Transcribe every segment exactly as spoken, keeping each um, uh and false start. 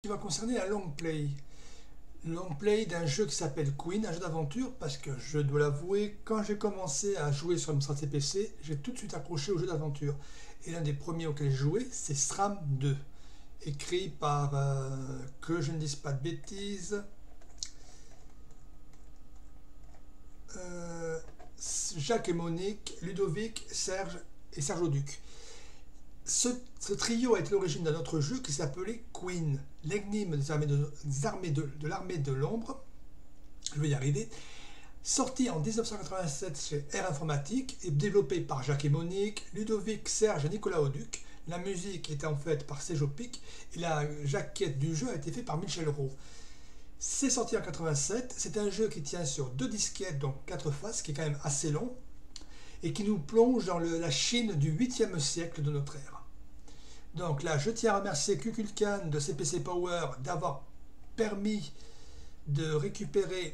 qui va concerner un long play. Long play d'un jeu qui s'appelle Queen, un jeu d'aventure, parce que je dois l'avouer, quand j'ai commencé à jouer sur Amstrad C P C, j'ai tout de suite accroché au jeu d'aventure. Et l'un des premiers auxquels j'ai joué, c'est SRAM deux, écrit par, euh, que je ne dise pas de bêtises, euh, Jacques et Monique, Ludovic, Serge et Serge Auduc. Ce, ce trio a été l'origine d'un autre jeu qui s'appelait Queen, l'énigme des armées de, des armées de, de l'armée de l'ombre, je vais y arriver, sorti en mille neuf cent quatre-vingt-sept chez Air Informatique et développé par Jacques et Monique, Ludovic, Serge et Nicolas Auduc. La musique était en fait par Serge Pic et la jaquette du jeu a été faite par Michel Rowe. C'est sorti en quatre-vingt-sept, c'est un jeu qui tient sur deux disquettes, donc quatre faces, qui est quand même assez long, et qui nous plonge dans le, la Chine du huitième siècle de notre ère. Donc là, je tiens à remercier Kukulkan de C P C Power d'avoir permis de récupérer,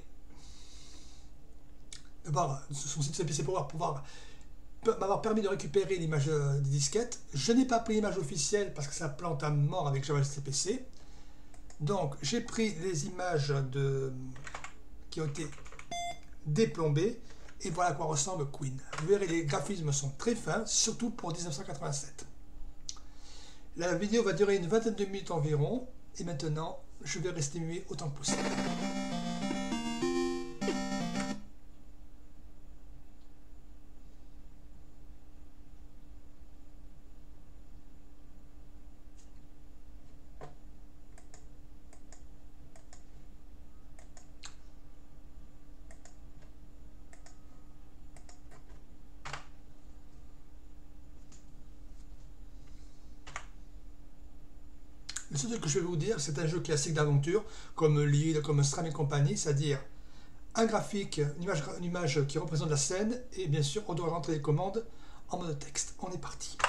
d'avoir son site C P C Power pouvoir m'avoir permis de récupérer l'image des disquettes. Je n'ai pas pris l'image officielle parce que ça plante à mort avec Java C P C. Donc j'ai pris les images de, qui ont été déplombées et voilà à quoi ressemble Queen. Vous verrez, les graphismes sont très fins, surtout pour mille neuf cent quatre-vingt-sept. La vidéo va durer une vingtaine de minutes environ, et maintenant, je vais rester muet autant que possible. Le seul truc que je vais vous dire, c'est un jeu classique d'aventure, comme Lead, comme Stram et compagnie, c'est-à-dire un graphique, une image, une image qui représente la scène, et bien sûr, on doit rentrer les commandes en mode texte. On est parti.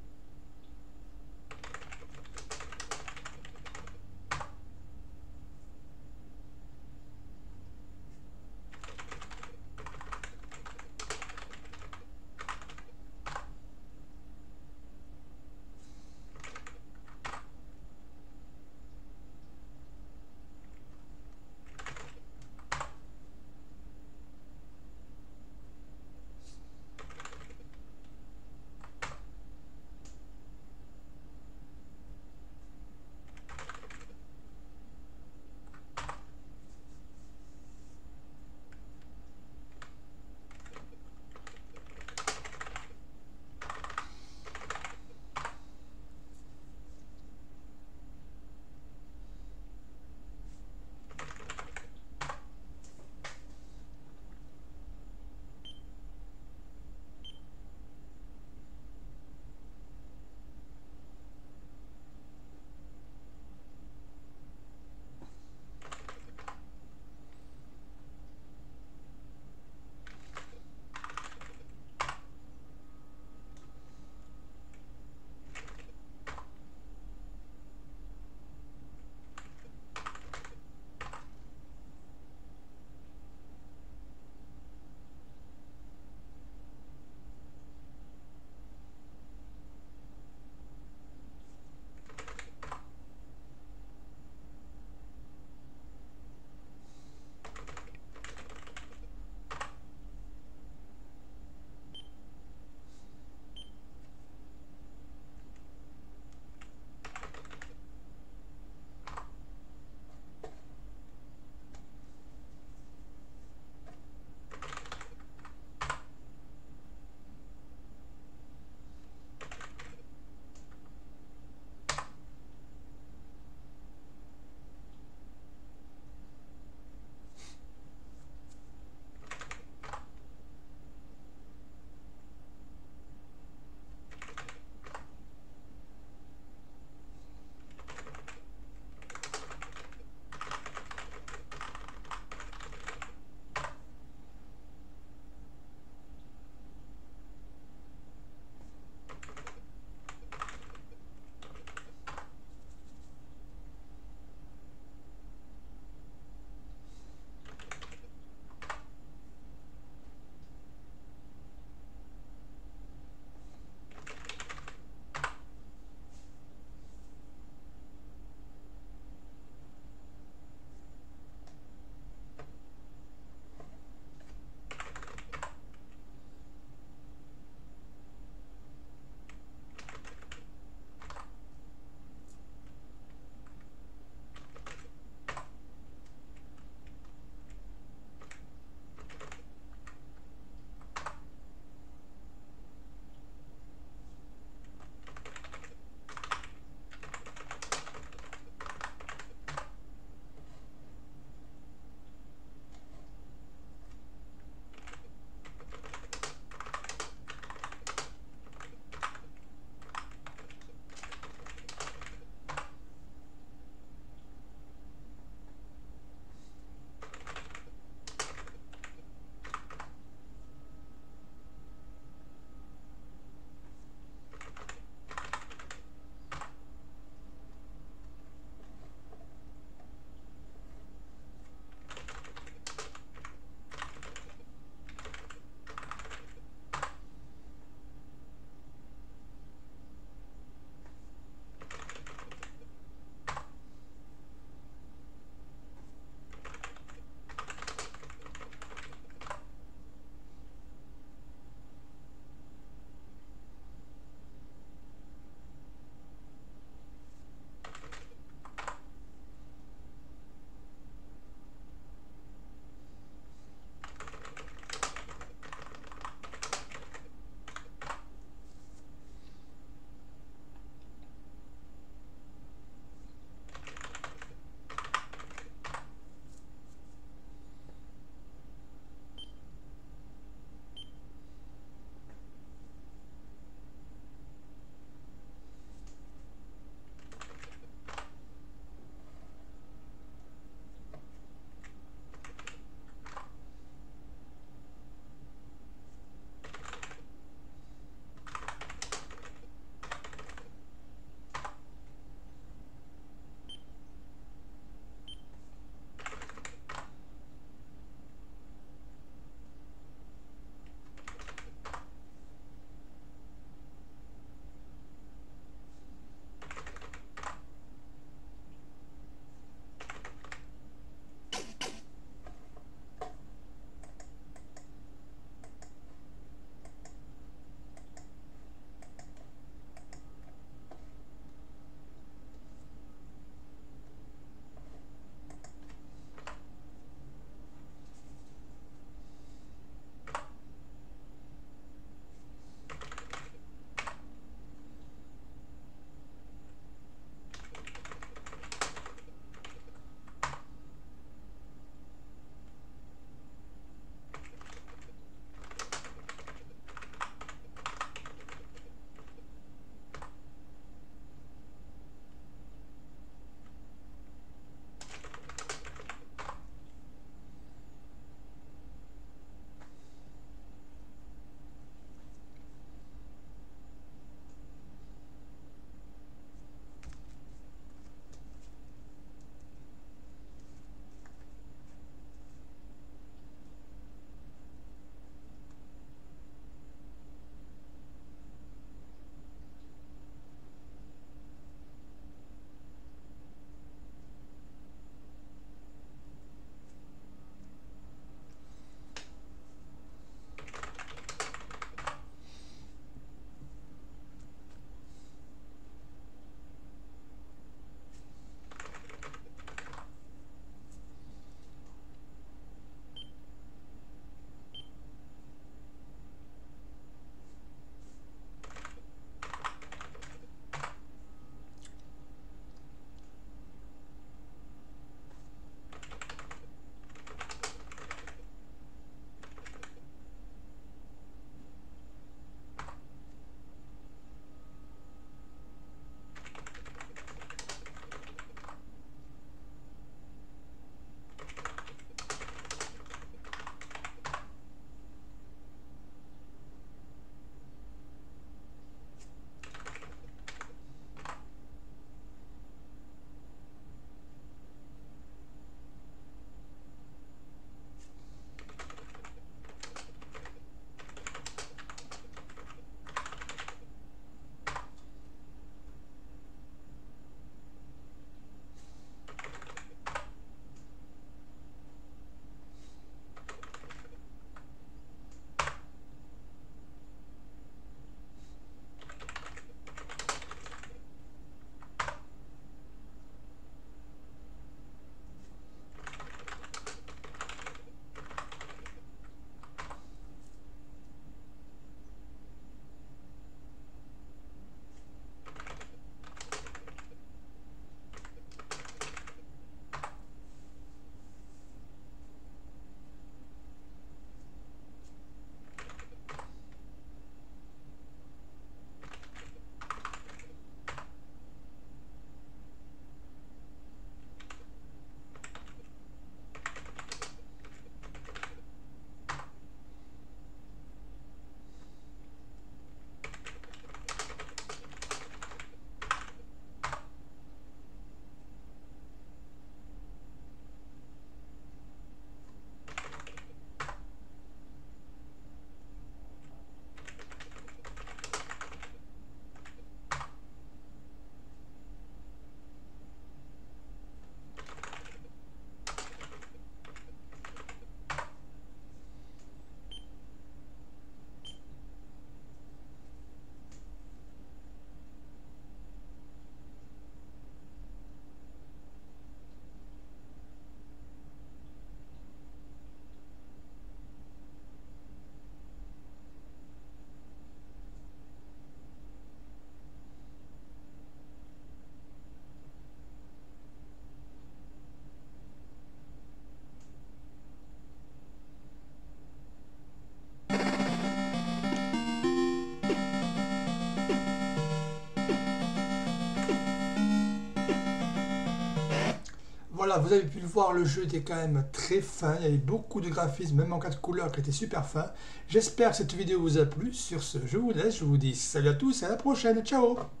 Voilà, vous avez pu le voir, le jeu était quand même très fin, il y avait beaucoup de graphismes, même en quatre couleurs qui étaient super fins. J'espère que cette vidéo vous a plu. Sur ce, je vous laisse, je vous dis salut à tous et à la prochaine, ciao!